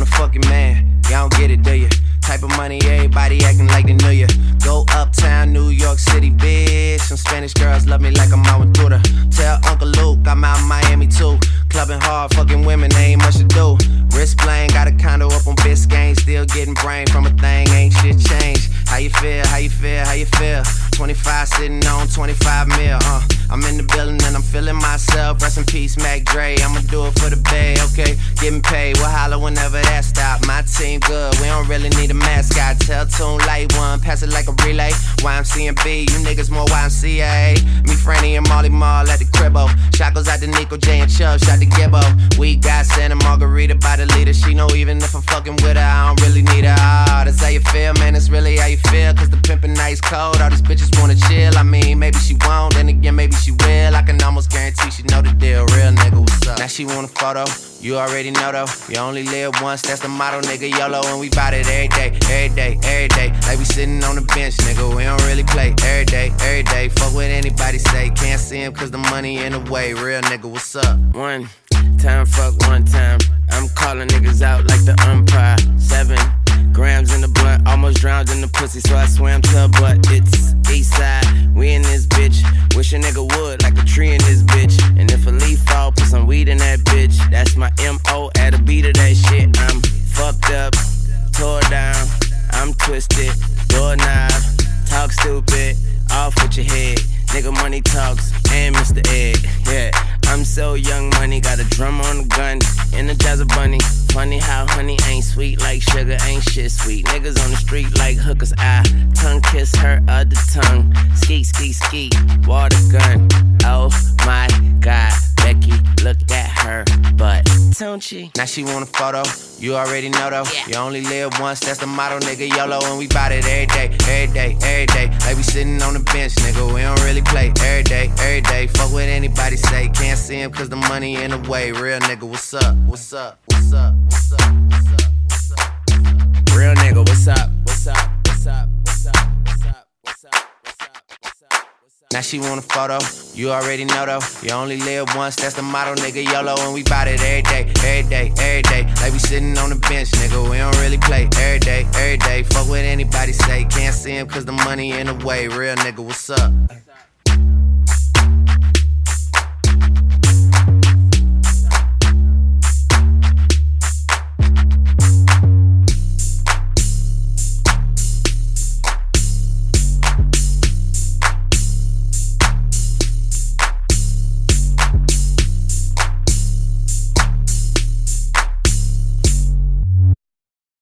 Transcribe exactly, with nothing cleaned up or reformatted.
the fucking man. Y'all don't get it, do ya? Type of money, everybody acting like they knew ya. Go uptown, New York City, bitch. Some Spanish girls love me like I'm out with Buddha. Tell Uncle Luke I'm out in Miami too. Clubbing hard, fucking women, ain't much to do. Wrist playing, got a condo up on Biscayne. Still getting brain from a thing, ain't shit changed. How you feel, how you feel, how you feel? twenty-five sitting on twenty-five mil, uh I'm in the building and I'm feeling myself. Rest in peace, Mac Dre, I'ma do it for the bay, okay? Getting paid, we'll holler whenever that stop. My team good, we don't really need a mascot. Tell Tune Light One, pass it like a relay. Y M C and B, you niggas more Y M C A. Me, Franny, and Molly Mall at the cribbo. Shot goes out to Nico J and Chubb, shot to Gibbo. We got Santa Margarita by the leader. She know even if I'm fucking with her, I don't really need her. Ah, that's how you feel, man, that's really how you feel. Cause the pimpin' nice cold, all these bitches wanna chill. I mean, maybe she won't, then again, maybe she will. I can almost guarantee she know the deal. Real nigga, what's up? Now she want a photo, you already know though. You only live once, that's the motto, nigga. YOLO, and we bout it every day, every day, every day. Like we sitting on the bench, nigga, we don't really play. Every day, every day, fuck what anybody say. Can't see him cause the money in the way. Real nigga, what's up? One time, fuck one time. I'm calling niggas out like the umpire. Seven grams in the blunt, almost drowned in the pussy, so I swam to her butt. It's east side, we in this bitch. Wish a nigga would, like a tree in this bitch. And if a leaf fall, put some weed in that bitch. That's my M O at a beat of that shit. I'm fucked up, tore down, I'm twisted, doorknob, talk stupid, off with your head. Nigga money talks, and Mister Ed, yeah. I'm so young money, got a drum on the gun, Energizer bunny. Funny how honey ain't sweet like sugar, ain't shit sweet. Niggas on the street like hookers, I tongue kiss her other tongue. Skeet, skeet, skeet, water gun. Oh my God, Becky, look at her butt, don't she? Now she want a photo, you already know though. Yeah. You only live once, that's the motto, nigga. YOLO, and we bout it every day, every day, every day. Like we sitting on the bench, nigga, we don't really play. Every day, every day, fuck what anybody say. Can't see him cause the money in the way. Real nigga, what's up? What's up? What's up? What's up? What's up? What's up? Real nigga, what's up? What's up? What's up? What's up? What's up? What's up? What's up? What's up? Now she want a photo, you already know though. You only live once, that's the motto, nigga. YOLO, and we bout it every day, every day, every day. Like we sitting on the bench, nigga, we don't really play. Every day, every day, fuck what anybody say. Can't see him cause the money in the way. Real nigga, what's up?